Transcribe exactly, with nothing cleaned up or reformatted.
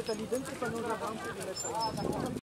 metà lì dentro e fanno un avanti di metà.